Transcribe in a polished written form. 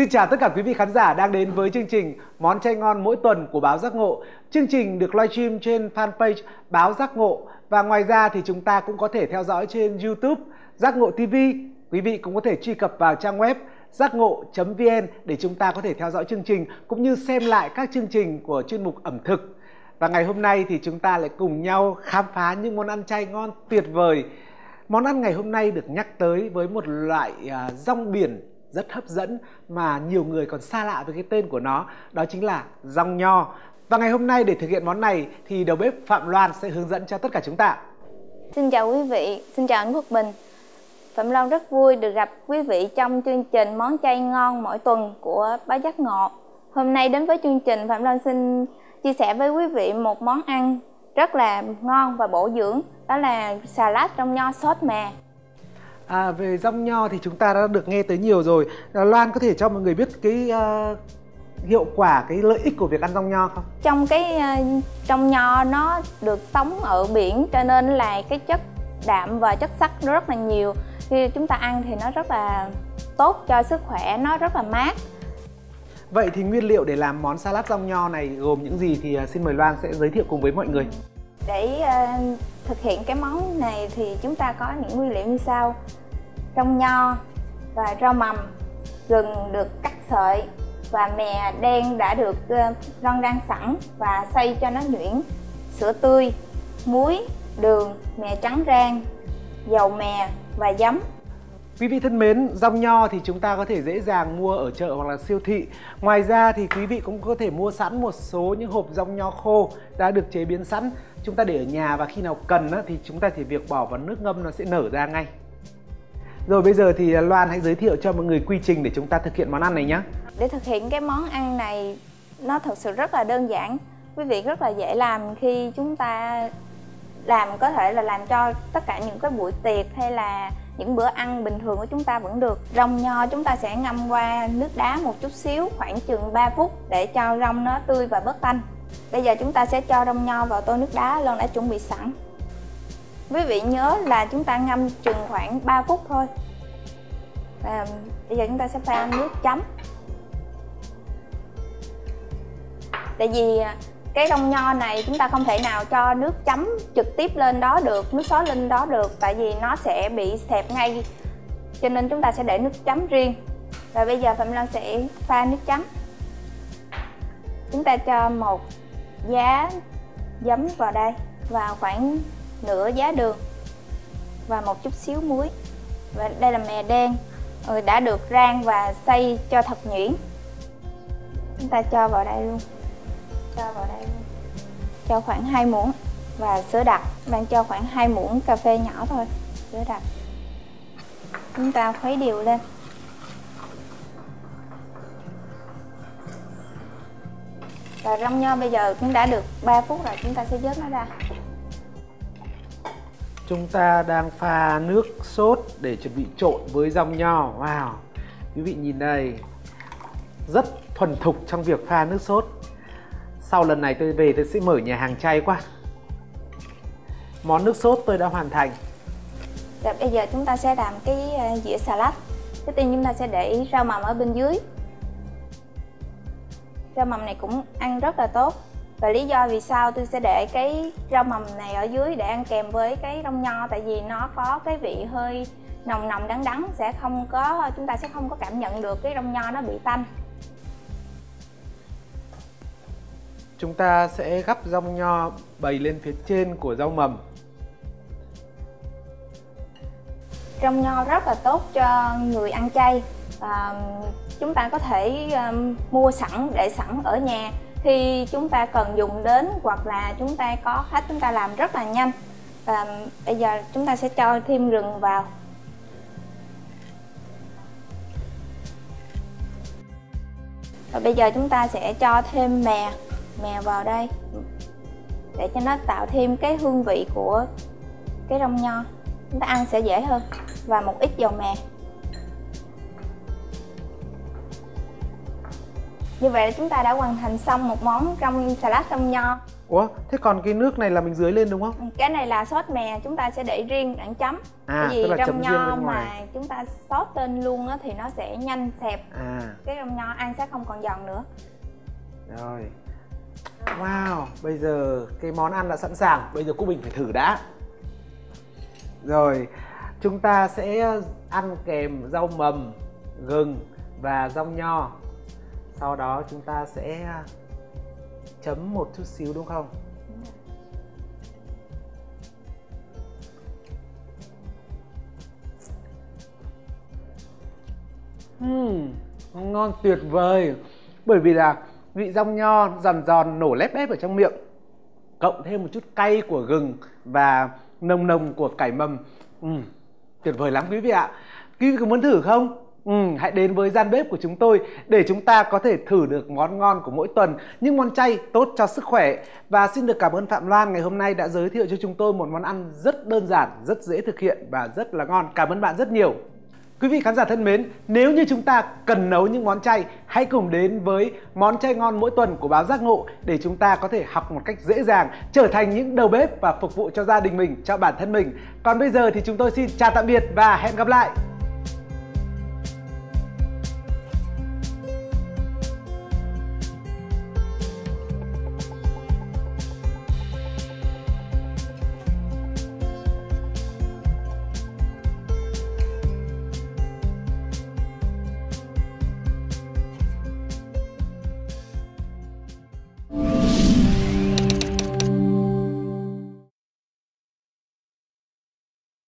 Xin chào tất cả quý vị khán giả đang đến với chương trình Món chay ngon mỗi tuần của báo Giác Ngộ. Chương trình được livestream trên fanpage báo Giác Ngộ và ngoài ra thì chúng ta cũng có thể theo dõi trên YouTube Giác Ngộ TV. Quý vị cũng có thể truy cập vào trang web giacngộ.vn để chúng ta có thể theo dõi chương trình cũng như xem lại các chương trình của chuyên mục ẩm thực. Và ngày hôm nay thì chúng ta lại cùng nhau khám phá những món ăn chay ngon tuyệt vời. Món ăn ngày hôm nay được nhắc tới với một loại rong biển rất hấp dẫn mà nhiều người còn xa lạ với cái tên của nó, đó chính là rong nho. Và ngày hôm nay để thực hiện món này thì đầu bếp Phạm Loan sẽ hướng dẫn cho tất cả chúng ta. Xin chào quý vị, xin chào anh Quốc Bình. Phạm Loan rất vui được gặp quý vị trong chương trình Món chay ngon mỗi tuần của báo Giác Ngộ. Hôm nay đến với chương trình, Phạm Loan xin chia sẻ với quý vị một món ăn rất là ngon và bổ dưỡng, đó là salad rong nho sốt mè. Về rong nho thì chúng ta đã được nghe tới nhiều rồi. Loan có thể cho mọi người biết cái hiệu quả, cái lợi ích của việc ăn rong nho không? Trong cái rong nho nó được sống ở biển cho nên là cái chất đạm và chất sắt nó rất là nhiều. Khi chúng ta ăn thì nó rất là tốt cho sức khỏe, nó rất là mát. Vậy thì nguyên liệu để làm món salad rong nho này gồm những gì thì xin mời Loan sẽ giới thiệu cùng với mọi người. Để thực hiện cái món này thì chúng ta có những nguyên liệu như sau: rong nho và rau mầm, gừng được cắt sợi và mè đen đã được rang sẵn và xay cho nó nhuyễn, sữa tươi, muối, đường, mè trắng rang, dầu mè và giấm. Quý vị thân mến, rong nho thì chúng ta có thể dễ dàng mua ở chợ hoặc là siêu thị. Ngoài ra thì quý vị cũng có thể mua sẵn một số những hộp rong nho khô đã được chế biến sẵn. Chúng ta để ở nhà và khi nào cần thì chúng ta chỉ việc bỏ vào nước ngâm nó sẽ nở ra ngay. Rồi bây giờ thì Loan hãy giới thiệu cho mọi người quy trình để chúng ta thực hiện món ăn này nhé. Để thực hiện cái món ăn này nó thực sự rất là đơn giản. Quý vị rất là dễ làm khi chúng ta làm, có thể là làm cho tất cả những cái buổi tiệc hay là những bữa ăn bình thường của chúng ta vẫn được. Rong nho chúng ta sẽ ngâm qua nước đá một chút xíu, khoảng chừng 3 phút để cho rong nó tươi và bớt tanh. Bây giờ chúng ta sẽ cho rong nho vào tô nước đá Loan đã chuẩn bị sẵn. Quý vị nhớ là chúng ta ngâm chừng khoảng 3 phút thôi. Và bây giờ chúng ta sẽ pha nước chấm. Tại vì cái rong nho này chúng ta không thể nào cho nước chấm trực tiếp lên đó được, nước sốt lên đó được, tại vì nó sẽ bị xẹp ngay, cho nên chúng ta sẽ để nước chấm riêng. Và bây giờ Phạm Loan sẽ pha nước chấm. Chúng ta cho một giá giấm vào đây và khoảng nửa giá đường và một chút xíu muối. Và đây là mè đen đã được rang và xay cho thật nhuyễn. Chúng ta cho vào đây luôn. Cho khoảng 2 muỗng. Và sữa đặc, bạn cho khoảng 2 muỗng cà phê nhỏ thôi, sữa đặc. Chúng ta khuấy đều lên. Và rong nho bây giờ cũng đã được 3 phút rồi, chúng ta sẽ vớt nó ra. Chúng ta đang pha nước sốt để chuẩn bị trộn với rong nho. Wow, quý vị nhìn đây, rất thuần thục trong việc pha nước sốt. Sau lần này tôi về tôi sẽ mở nhà hàng chay quá. Món nước sốt tôi đã hoàn thành. Rồi bây giờ chúng ta sẽ làm cái dĩa salad. Trước tiên chúng ta sẽ để rau mầm ở bên dưới. Rau mầm này cũng ăn rất là tốt. Và lý do vì sao tôi sẽ để cái rau mầm này ở dưới để ăn kèm với cái rong nho, tại vì nó có cái vị hơi nồng đắng, chúng ta sẽ không có cảm nhận được cái rong nho nó bị tanh. Chúng ta sẽ gắp rong nho bày lên phía trên của rau mầm. Rong nho rất là tốt cho người ăn chay. Chúng ta có thể mua sẵn, để sẵn ở nhà khi chúng ta cần dùng đến, hoặc là chúng ta có khách chúng ta làm rất là nhanh. Và bây giờ chúng ta sẽ cho thêm gừng vào. Và bây giờ chúng ta sẽ cho thêm mè vào đây để cho nó tạo thêm cái hương vị của cái rong nho, chúng ta ăn sẽ dễ hơn. Và một ít dầu mè. Như vậy là chúng ta đã hoàn thành xong một món salad rong nho Ủa, thế còn cái nước này là mình dưới lên đúng không? Cái này là sốt mè, chúng ta sẽ để riêng đoạn chấm. À, Bởi vì tức là chấm rong riêng nho bên ngoài. mà chúng ta sốt lên luôn á thì nó sẽ nhanh xẹp. À, Cái rong nho ăn sẽ không còn giòn nữa. rồi. Wow, bây giờ cái món ăn đã sẵn sàng. Bây giờ Quốc Bình phải thử đã. Rồi, chúng ta sẽ ăn kèm rau mầm, gừng và rong nho. Sau đó chúng ta sẽ chấm một chút xíu đúng không? Ngon tuyệt vời. Bởi vì là vị rong nho giòn giòn nổ lép ép ở trong miệng, cộng thêm một chút cay của gừng và nồng nồng của cải mầm. Tuyệt vời lắm quý vị ạ. Quý vị có muốn thử không? Hãy đến với gian bếp của chúng tôi để chúng ta có thể thử được món ngon của mỗi tuần, những món chay tốt cho sức khỏe. Và xin được cảm ơn Phạm Loan ngày hôm nay đã giới thiệu cho chúng tôi một món ăn rất đơn giản, rất dễ thực hiện và rất là ngon. Cảm ơn bạn rất nhiều. Quý vị khán giả thân mến, nếu như chúng ta cần nấu những món chay, hãy cùng đến với món chay ngon mỗi tuần của báo Giác Ngộ để chúng ta có thể học một cách dễ dàng, trở thành những đầu bếp và phục vụ cho gia đình mình, cho bản thân mình. Còn bây giờ thì chúng tôi xin chào tạm biệt và hẹn gặp lại.